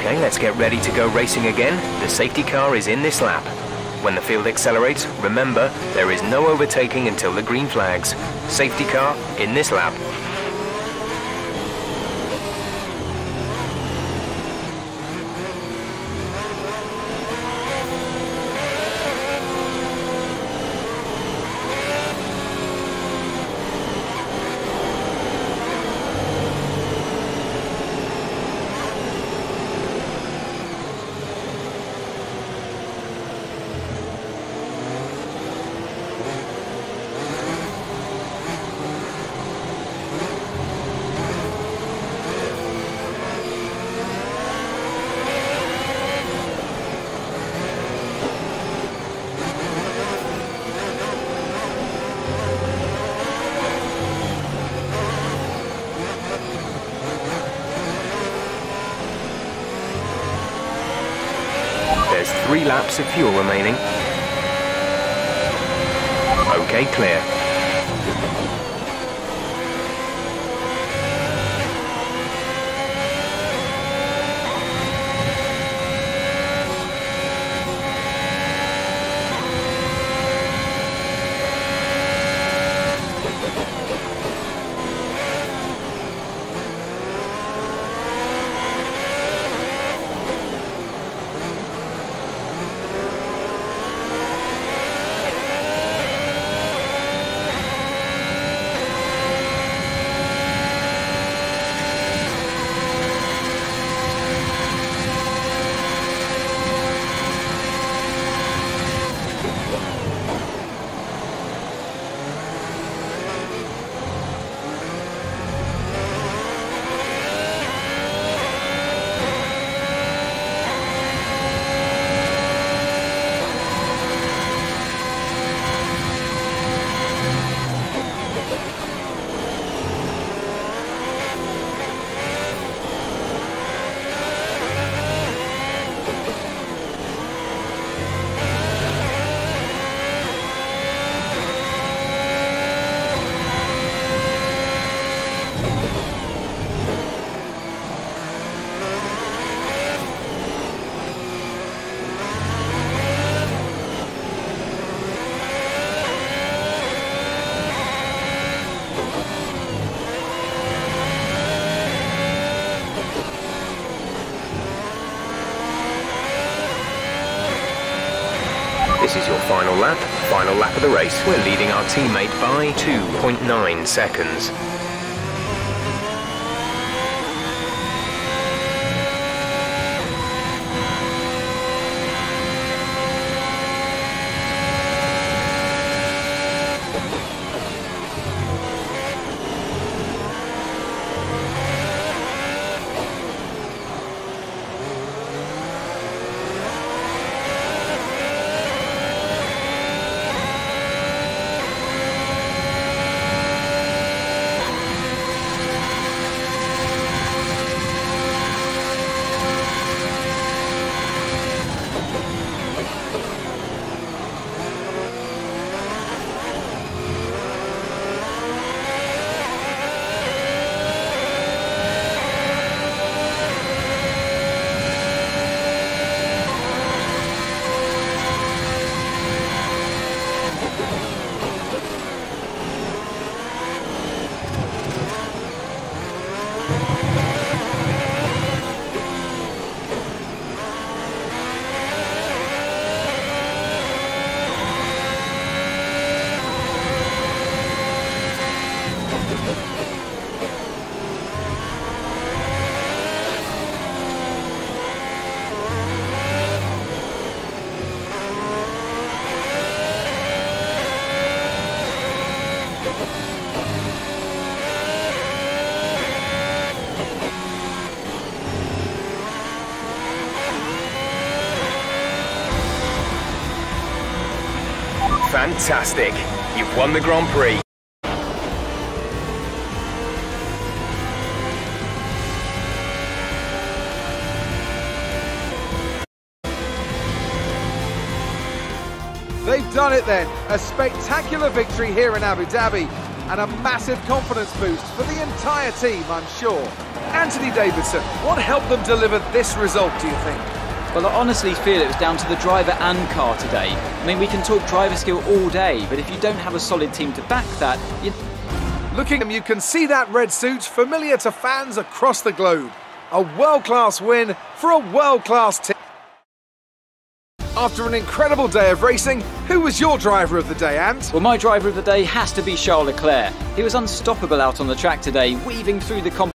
Okay, let's get ready to go racing again. The safety car is in this lap. When the field accelerates, remember, there is no overtaking until the green flags. Safety car in this lap. There's 3 laps of fuel remaining. Okay, clear. This is your final lap of the race. We're leading our teammate by 2.9 seconds. Fantastic! You've won the Grand Prix. They've done it then. A spectacular victory here in Abu Dhabi. and a massive confidence boost for the entire team, I'm sure. Anthony Davidson, what helped them deliver this result, do you think? Well, I honestly feel it was down to the driver and car today. I mean, we can talk driver skill all day, but if you don't have a solid team to back that, Looking at them, you can see that red suit familiar to fans across the globe. A world-class win for a world-class team. After an incredible day of racing, who was your driver of the day, Ant? Well, my driver of the day has to be Charles Leclerc. He was unstoppable out on the track today, weaving through the competition.